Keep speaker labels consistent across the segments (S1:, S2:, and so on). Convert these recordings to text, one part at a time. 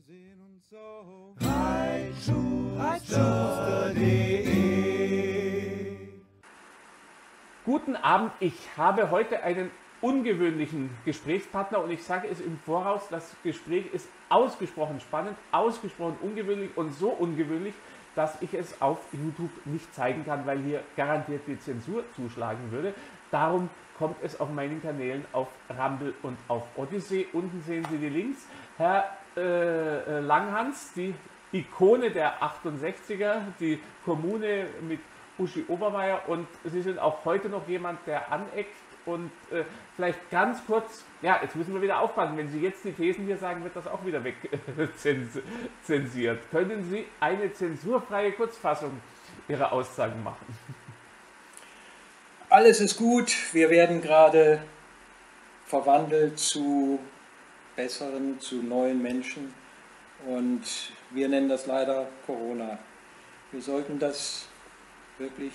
S1: sehen uns so reitschuster.de.
S2: Guten Abend, ich habe heute einen ungewöhnlichen Gesprächspartner und ich sage es im Voraus, das Gespräch ist ausgesprochen spannend, ausgesprochen ungewöhnlich und so ungewöhnlich, dass ich es auf YouTube nicht zeigen kann, weil hier garantiert die Zensur zuschlagen würde. Darum kommt es auf meinen Kanälen auf Rumble und auf Odyssey. Unten sehen Sie die Links. Herr Langhans, die Ikone der 68er, die Kommune mit Uschi Obermeier, und Sie sind auch heute noch jemand, der aneckt. Und vielleicht ganz kurz, ja, jetzt müssen wir wieder aufpassen, wenn Sie jetzt die Thesen hier sagen, wird das auch wieder wegzensiert. Können Sie eine zensurfreie Kurzfassung Ihrer Aussagen machen?
S3: Alles ist gut, wir werden gerade verwandelt zu besseren, zu neuen Menschen und wir nennen das leider Corona. Wir sollten das wirklich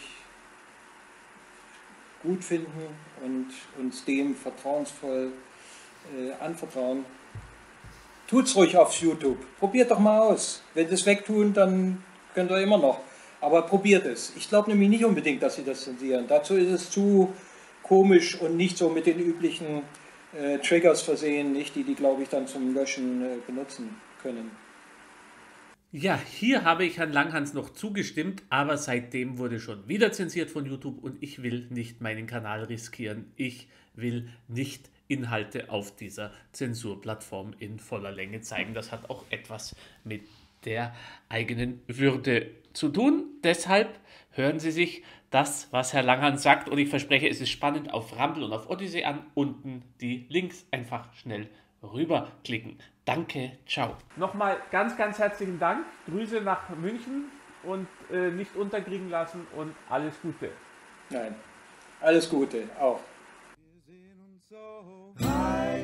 S3: gut finden und uns dem vertrauensvoll anvertrauen. Tut's ruhig auf YouTube, probiert doch mal aus. Wenn Sie es wegtun, dann könnt ihr immer noch. Aber probiert es. Ich glaube nämlich nicht unbedingt, dass Sie das zensieren. Dazu ist es zu komisch und nicht so mit den üblichen Triggers versehen, nicht die glaube ich dann zum Löschen benutzen können.
S2: Ja, hier habe ich Herrn Langhans noch zugestimmt, aber seitdem wurde schon wieder zensiert von YouTube und ich will nicht meinen Kanal riskieren. Ich will nicht Inhalte auf dieser Zensurplattform in voller Länge zeigen. Das hat auch etwas mit der eigenen Würde zu tun. Deshalb hören Sie sich das, was Herr Langhans sagt, und ich verspreche, es ist spannend, auf Rumble und auf Odyssey an. Unten die Links einfach schnell rüberklicken. Danke, ciao. Nochmal ganz, ganz herzlichen Dank. Grüße nach München und nicht unterkriegen lassen und alles Gute.
S3: Nein, alles Gute auch.
S1: Wir sehen uns so